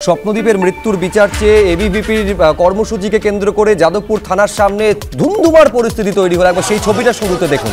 স্বপ্নদ্বীপের মৃত্যুর বিচার চেয়ে এবিভিপির কর্মসূচিকে কেন্দ্র করে যাদবপুর থানার সামনে ধুমধুমার পরিস্থিতি তৈরি হলো। একবার সেই ছবিটা শুরুতে দেখুন।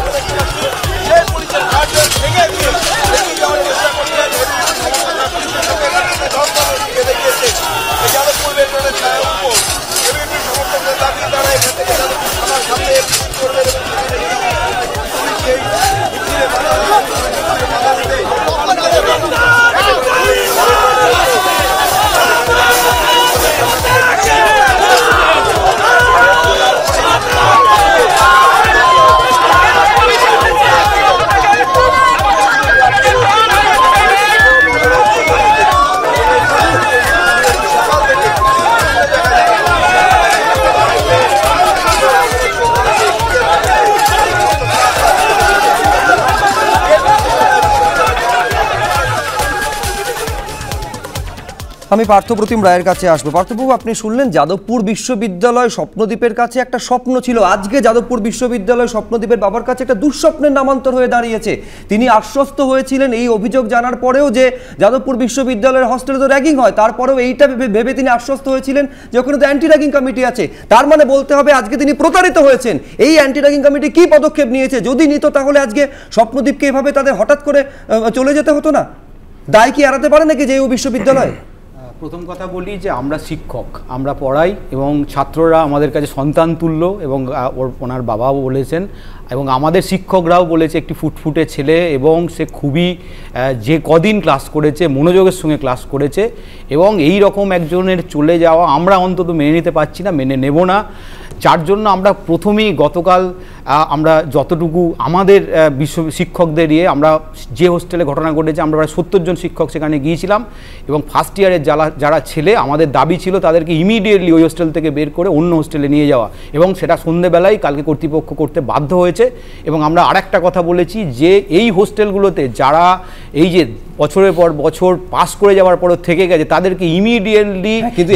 আমি পার্থপ্রতিম রায়ের কাছে আসবো। পার্থবাবু, আপনি শুনলেন যাদবপুর বিশ্ববিদ্যালয় স্বপ্নদ্বীপের কাছে একটা স্বপ্ন ছিল, আজকে যাদবপুর বিশ্ববিদ্যালয় স্বপ্নদ্বীপের বাবার কাছে একটা দুঃস্বপ্নের নামান্তর হয়ে দাঁড়িয়েছে। তিনি আশ্বস্ত হয়েছিলেন এই অভিযোগ জানার পরেও যে যাদবপুর বিশ্ববিদ্যালয়ের হস্টেলে তো র্যাগিং হয়, তারপরেও এইটা ভেবে তিনি আশ্বস্ত হয়েছিলেন যে ওখানে তো অ্যান্টি র্যাগিং কমিটি আছে। তার মানে বলতে হবে আজকে তিনি প্রতারিত হয়েছেন। এই অ্যান্টি র্যাগিং কমিটি কি পদক্ষেপ নিয়েছে? যদি নিত তাহলে আজকে স্বপ্নদ্বীপকে এভাবে তাদের হঠাৎ করে চলে যেতে হতো না। দায় কি এড়াতে পারে নাকি যে ও বিশ্ববিদ্যালয়? প্রথম কথা বলি যে আমরা শিক্ষক, আমরা পড়াই এবং ছাত্ররা আমাদের কাছে সন্তান তুল্য এবং ওনার বাবাও বলেছেন এবং আমাদের শিক্ষকরাও বলেছে একটি ফুটফুটে ছেলে এবং সে খুবই যে কদিন ক্লাস করেছে মনোযোগের সঙ্গে ক্লাস করেছে এবং এই রকম একজনের চলে যাওয়া আমরা অন্তত মেনে নিতে পারছি না, মেনে নেব না। যার জন্য আমরা প্রথমেই গতকাল আমরা যতটুকু আমাদের শিক্ষকদের নিয়ে আমরা যে হোস্টেলে ঘটনা ঘটেছে আমরা প্রায় 70 জন শিক্ষক সেখানে গিয়েছিলাম এবং ফার্স্ট ইয়ারের যারা ছেলে আমাদের দাবি ছিল তাদেরকে ইমিডিয়েটলি ওই হোস্টেল থেকে বের করে অন্য হোস্টেলে নিয়ে যাওয়া এবং সেটা সন্ধ্যেবেলায় কালকে কর্তৃপক্ষ করতে বাধ্য হয়েছে। এবং আমরা আরেকটা কথা বলেছি যে এই হোস্টেলগুলোতে যারা এই যে বছরের পর বছর পাস করে যাওয়ার পর থেকে গেছে তাদেরকে ইমিডিয়েটলি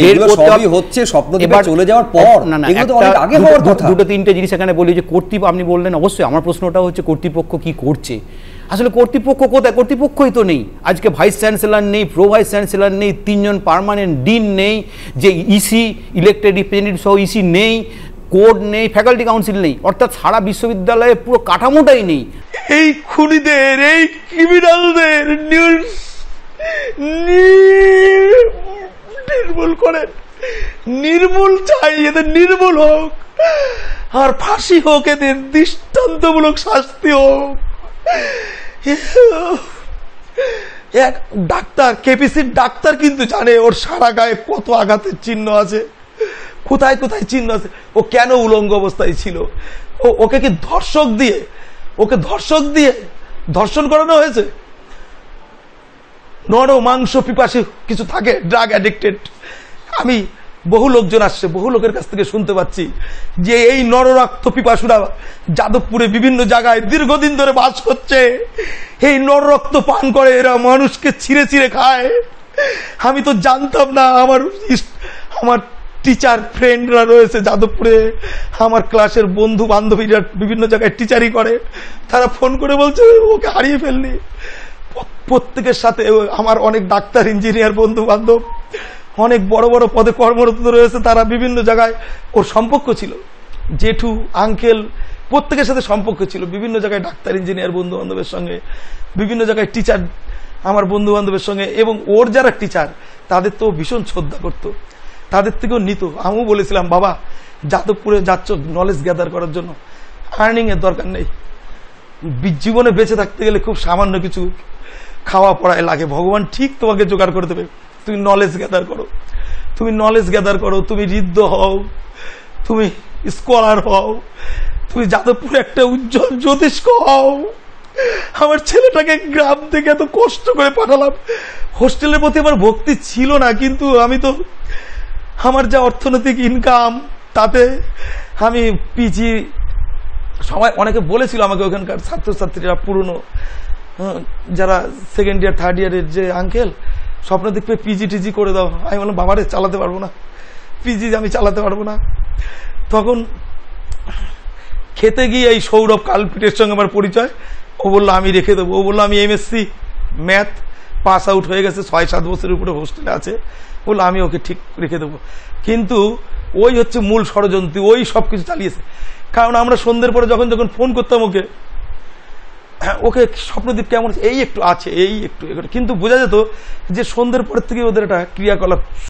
হচ্ছে স্বপ্নদ্বীপে চলে যাওয়ার পর। না না, দুটো তিনটে জিনিস এখানে বলি যে আপনি বললেন অবশ্যই আমার প্রশ্নটা হচ্ছে কর্তৃপক্ষ কি করছে। আসলে কর্তৃপক্ষ কোথায়? কর্তৃপক্ষই তো নেই। আজকে ভাইস চ্যান্সেলর নেই, প্রো ভাইস চ্যান্সেলর নেই, 3 জন পার্মানেন্ট ডিন নেই, যে ইসি ইলেক্টেড রিপ্রেজেন্টেটিভ সহ ইসি নেই, কোড নেই, ফ্যাকাল্টি কাউন্সিল নেই, অর্থাৎ সারা বিশ্ববিদ্যালয়ে পুরো কাঠামোটাই নেই। এই খুনিদের, এই ক্রিমিনালদের নির্মূল করেন, নির্মূল চাই, এদের নির্মূল হোক আর ফাঁসি হোক, এদের দৃষ্টান্তমূলক শাস্তি হোক। এক ডাক্তার, কেপিসির ডাক্তার কিন্তু জানে ওর সারা গায়ে কত আঘাতের চিহ্ন আছে, কোথায় কোথায় চিহ্ন আছে, ও কেন উলঙ্গ অবস্থায় ছিল, ওকে কি ধর্ষক দিয়ে ধর্ষণ করানো হয়েছে? নর মাংস পিপাসী কিছু থাকে, ড্রাগ অ্যাডিক্টেড। আমি বহু লোকজন আসছে, বহু লোকের কাছ থেকে শুনতে পাচ্ছি যে এই নররক্ত পিপাসুরা যাদবপুরে বিভিন্ন জায়গায় দীর্ঘদিন ধরে বাস করছে, এই নররক্ত পান করে, এরা মানুষকে ছিঁড়ে ছিঁড়ে খায়। আমি তো জানতাম না। আমার টিচার ফ্রেন্ডরা রয়েছে যাদবপুরে, আমার ক্লাসের বন্ধু বান্ধবীরা বিভিন্ন জায়গায় টিচারই করে, তারা ফোন করে বলছে ওকে হারিয়ে ফেললি। প্রত্যেকের সাথে আমার অনেক ডাক্তার, ইঞ্জিনিয়ার বন্ধু বান্ধব অনেক বড় বড় পদে কর্মরত রয়েছে, তারা বিভিন্ন জায়গায় ওর সম্পর্ক ছিল, জেঠু আঙ্কেল প্রত্যেকের সাথে সম্পর্ক ছিল, বিভিন্ন জায়গায় ডাক্তার ইঞ্জিনিয়ার বন্ধু বান্ধবের সঙ্গে, বিভিন্ন জায়গায় টিচার আমার বন্ধু বান্ধবের সঙ্গে, এবং ওর যারা টিচার তাদের তো ভীষণ শ্রদ্ধা করতো, তাদের থেকেও নিত। আমিও বলেছিলাম বাবা যাদবপুরে যাচ্ছ নলেজ গ্যাদার করার জন্য, আর্নিং এর দরকার নেই, জীবনে বেঁচে থাকতে গেলে খুব সামান্য কিছু খাওয়া পড়ায় লাগে, ভগবান ঠিক তোমাকে জোগাড় করে দেবে। তুমি নলেজ গ্যাদার করো, তুমি নলেজ গ্যাদার করো, তুমি ঋদ্ধ হও, তুমি স্কলার হও, তুমি যাদবপুরে একটা উজ্জ্বল জ্যোতিষ্ক হও। আমার ছেলেটাকে গ্রাম থেকে এত কষ্ট করে পাঠালাম, হোস্টেলের প্রতি আমার ভক্তি ছিল না, কিন্তু আমি তো আমার যা অর্থনৈতিক ইনকাম তাতে আমি পিজি, সবাই অনেকে বলেছিল আমাকে ওখানকার ছাত্রছাত্রীরা পুরনো যারা সেকেন্ড ইয়ার থার্ড ইয়ারের যে আঙ্কেল স্বপ্নদ্বীপে পিজি টিজি করে দাও। আমি বললাম বাবারে চালাতে পারবো না, পিজি আমি চালাতে পারবো না। তখন খেতে গিয়ে এই সৌরভ কালপিটের সঙ্গে আমার পরিচয়, ও বললো আমি রেখে দেবো, ও বললো আমি এমএসসি ম্যাথ পাস আউট হয়ে গেছে, 6-7 বছরের উপরে হোস্টেলে আছে, বললো আমি ওকে ঠিক রেখে দেবো। কিন্তু ওই হচ্ছে মূল ষড়যন্ত্রী, ওই সব কিছু চালিয়েছে। কারণ আমরা সন্ধ্যের পরে যখন যখন ফোন করতাম ওকে, ওকে স্বপ্নদীপ কেমন আছে, এই একটু আছে, এই একটু, কিন্তু বোঝা যেত যে সন্ধ্যের পরের থেকে ওদের একটা ক্রিয়াকলাপ